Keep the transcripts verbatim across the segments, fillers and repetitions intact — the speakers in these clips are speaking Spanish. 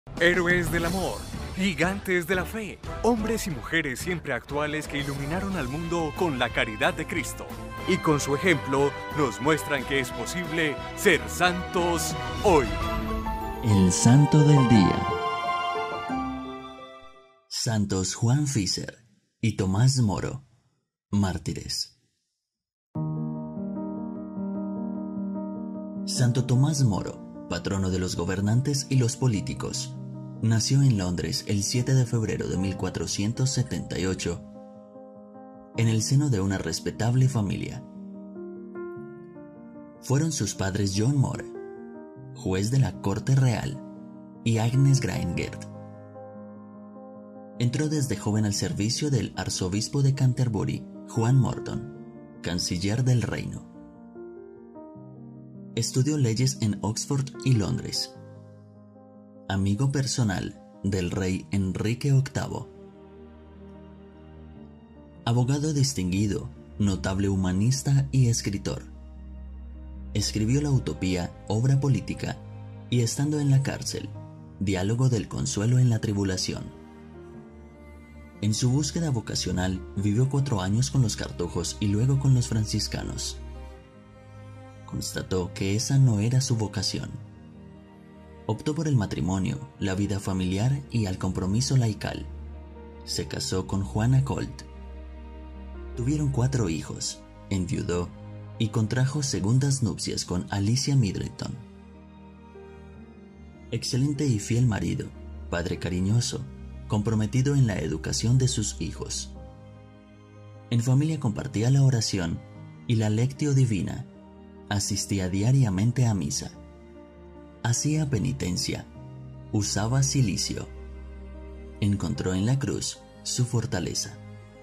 Héroes del amor, gigantes de la fe, hombres y mujeres siempre actuales que iluminaron al mundo con la caridad de Cristo. Y con su ejemplo nos muestran que es posible ser santos hoy. El Santo del Día. Santos Juan Fischer y Tomás Moro, mártires. Santo Tomás Moro, patrono de los gobernantes y los políticos, nació en Londres el siete de febrero de mil cuatrocientos setenta y ocho en el seno de una respetable familia. Fueron sus padres John More, juez de la corte real, y Agnes Granger. Entró desde joven al servicio del arzobispo de Canterbury, Juan Morton, canciller del reino. Estudió leyes en Oxford y Londres. Amigo personal del rey Enrique octavo. Abogado distinguido, notable humanista y escritor. Escribió la Utopía, obra política, y estando en la cárcel, Diálogo del consuelo en la tribulación. En su búsqueda vocacional vivió cuatro años con los cartujos y luego con los franciscanos. Constató que esa no era su vocación. Optó por el matrimonio, la vida familiar y al compromiso laical. Se casó con Juana Colt. Tuvieron cuatro hijos, enviudó y contrajo segundas nupcias con Alicia Middleton. Excelente y fiel marido, padre cariñoso, comprometido en la educación de sus hijos. En familia compartía la oración y la lectio divina. Asistía diariamente a misa. Hacía penitencia. Usaba cilicio. Encontró en la cruz su fortaleza.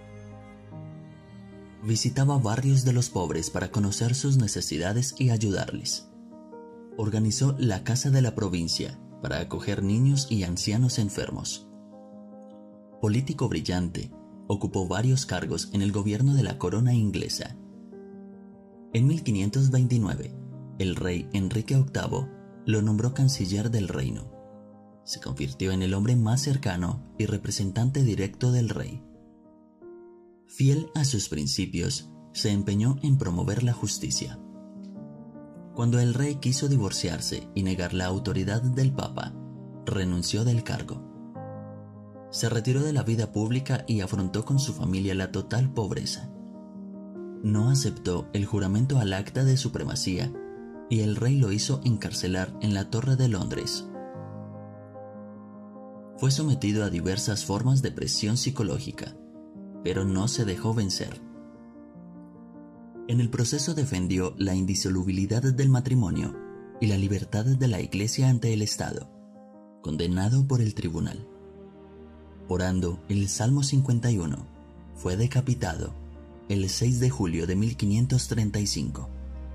Visitaba barrios de los pobres para conocer sus necesidades y ayudarles. Organizó la Casa de la Provincia para acoger niños y ancianos enfermos. Político brillante, ocupó varios cargos en el gobierno de la corona inglesa. En mil quinientos veintinueve, el rey Enrique octavo lo nombró canciller del reino. Se convirtió en el hombre más cercano y representante directo del rey. Fiel a sus principios, se empeñó en promover la justicia. Cuando el rey quiso divorciarse y negar la autoridad del papa, renunció del cargo. Se retiró de la vida pública y afrontó con su familia la total pobreza. No aceptó el juramento al acta de supremacía y el rey lo hizo encarcelar en la Torre de Londres. Fue sometido a diversas formas de presión psicológica, pero no se dejó vencer. En el proceso defendió la indisolubilidad del matrimonio y la libertad de la Iglesia ante el Estado, condenado por el tribunal. Orando el Salmo cincuenta y uno, fue decapitado el seis de julio de mil quinientos treinta y cinco.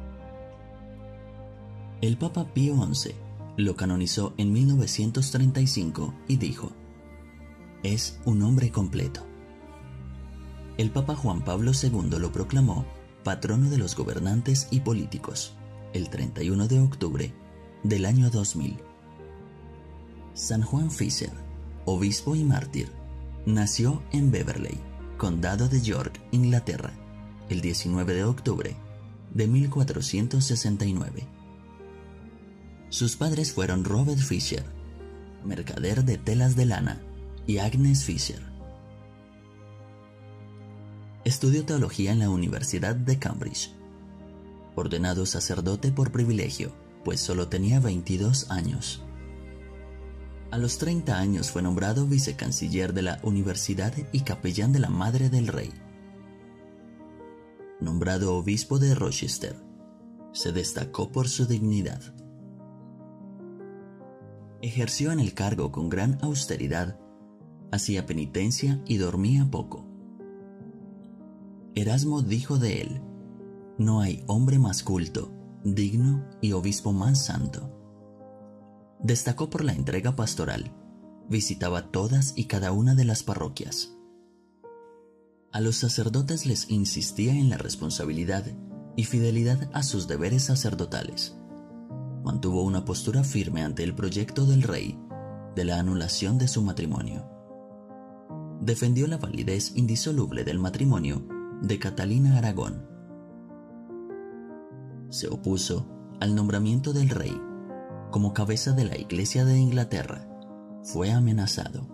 El Papa Pío once lo canonizó en mil novecientos treinta y cinco y dijo: es un hombre completo. El Papa Juan Pablo segundo lo proclamó patrono de los gobernantes y políticos el treinta y uno de octubre del año dos mil. San Juan Fischer, obispo y mártir, nació en Beverley, condado de York, Inglaterra, el diecinueve de octubre de mil cuatrocientos sesenta y nueve. Sus padres fueron Robert Fischer, mercader de telas de lana, y Agnes Fischer. Estudió teología en la Universidad de Cambridge. Ordenado sacerdote por privilegio, pues solo tenía veintidós años. A los treinta años fue nombrado vicecanciller de la universidad y capellán de la Madre del Rey. Nombrado obispo de Rochester, se destacó por su dignidad. Ejerció en el cargo con gran austeridad, hacía penitencia y dormía poco. Erasmo dijo de él: no hay hombre más culto, digno y obispo más santo. Destacó por la entrega pastoral, visitaba todas y cada una de las parroquias. A los sacerdotes les insistía en la responsabilidad y fidelidad a sus deberes sacerdotales. Mantuvo una postura firme ante el proyecto del rey de la anulación de su matrimonio. Defendió la validez indisoluble del matrimonio de Catalina Aragón. Se opuso al nombramiento del rey como cabeza de la Iglesia de Inglaterra. Fue amenazado.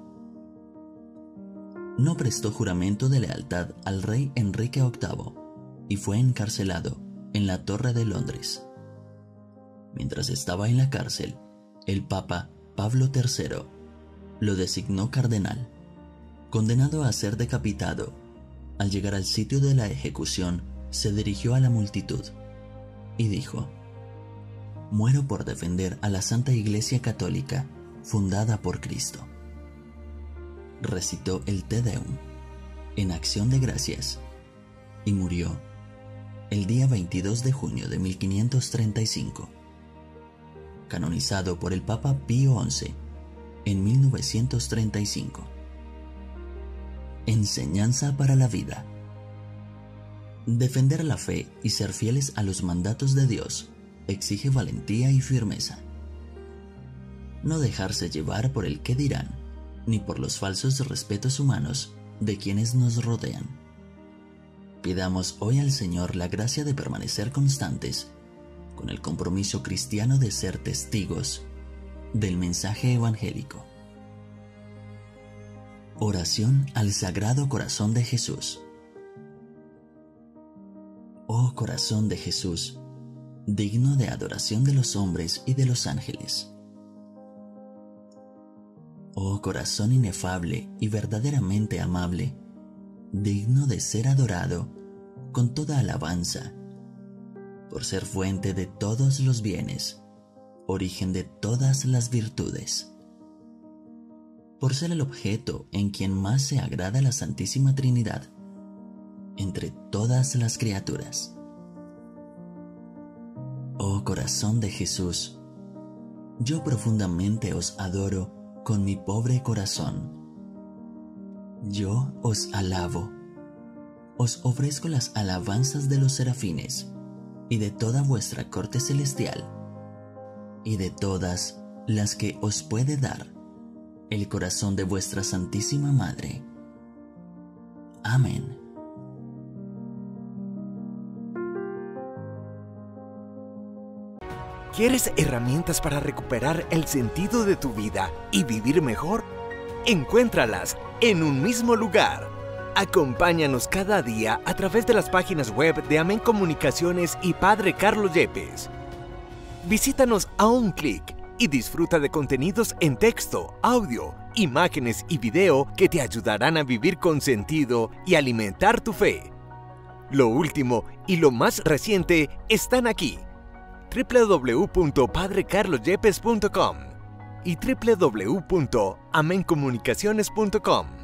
No prestó juramento de lealtad al rey Enrique octavo y fue encarcelado en la Torre de Londres. Mientras estaba en la cárcel, el Papa Pablo tercero lo designó cardenal. Condenado a ser decapitado, al llegar al sitio de la ejecución, se dirigió a la multitud y dijo: «Muero por defender a la Santa Iglesia Católica, fundada por Cristo». Recitó el Te Deum en acción de gracias y murió el día veintidós de junio de mil quinientos treinta y cinco, canonizado por el Papa Pío once en mil novecientos treinta y cinco. Enseñanza para la vida. Defender la fe y ser fieles a los mandatos de Dios exige valentía y firmeza. No dejarse llevar por el qué dirán, ni por los falsos respetos humanos de quienes nos rodean. Pidamos hoy al Señor la gracia de permanecer constantes con el compromiso cristiano de ser testigos del mensaje evangélico. Oración al Sagrado Corazón de Jesús. Oh corazón de Jesús, digno de adoración de los hombres y de los ángeles. Oh corazón inefable y verdaderamente amable, digno de ser adorado con toda alabanza, por ser fuente de todos los bienes, origen de todas las virtudes, por ser el objeto en quien más se agrada la Santísima Trinidad entre todas las criaturas. Oh corazón de Jesús, yo profundamente os adoro con mi pobre corazón. Yo os alabo, os ofrezco las alabanzas de los serafines y de toda vuestra corte celestial y de todas las que os puede dar el corazón de vuestra Santísima Madre. Amén. ¿Quieres herramientas para recuperar el sentido de tu vida y vivir mejor? Encuéntralas en un mismo lugar. Acompáñanos cada día a través de las páginas web de Amén Comunicaciones y Padre Carlos Yepes. Visítanos a un clic y disfruta de contenidos en texto, audio, imágenes y video que te ayudarán a vivir con sentido y alimentar tu fe. Lo último y lo más reciente están aquí: doble u doble u doble u punto padre carlos yepes punto com y doble u doble u doble u punto amén comunicaciones punto com.